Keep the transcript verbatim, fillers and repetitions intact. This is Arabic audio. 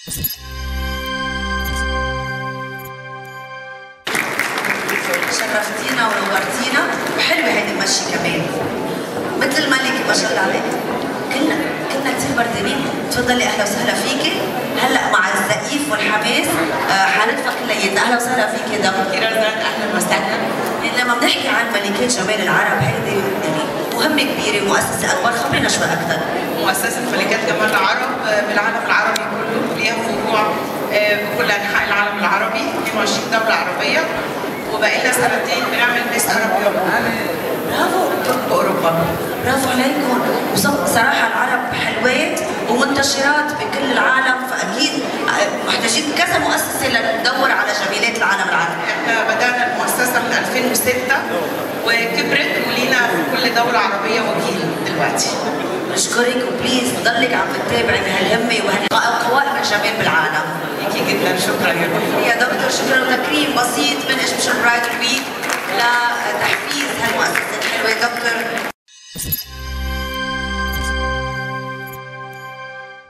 شرفتينا ونورتينا، وحلوه هيدي المشي كمان مثل الملكه ما شاء الله عليك. كلنا كلنا كثير بردانين. تفضلي اهلا وسهلا فيكي. هلا مع الزقيف والحماس حالتنا كلياتنا. اهلا وسهلا فيكي دكتور رزان. اهلا وسهلا. لما بنحكي عن ملكات جمال العرب هيدي يعني مهمه كبيره، مؤسسه انوار، خبرينا شوي اكثر. مؤسسه ملكات جمال العرب بالعالم العربي كله، ليها فروع بكل انحاء العالم العربي، اثنين وعشرين دوله عربيه، وبقى لنا سنتين بنعمل ميس عرب برافو باوروبا. برافو عليكم. وصراحه العرب حلوات ومنتشرات بكل العالم، فاكيد محتاجين كذا مؤسسه لندور على جميلات العالم العربي. احنا بدانا المؤسسه من ألفين وستة وكبرت ولينا في كل دوله عربيه وكيل دلوقتي. بشكرك وبليز ضلك عم تتابعي بهالهمه وهالقوائم الجمال بالعالم. ليكي جدا، شكرا يا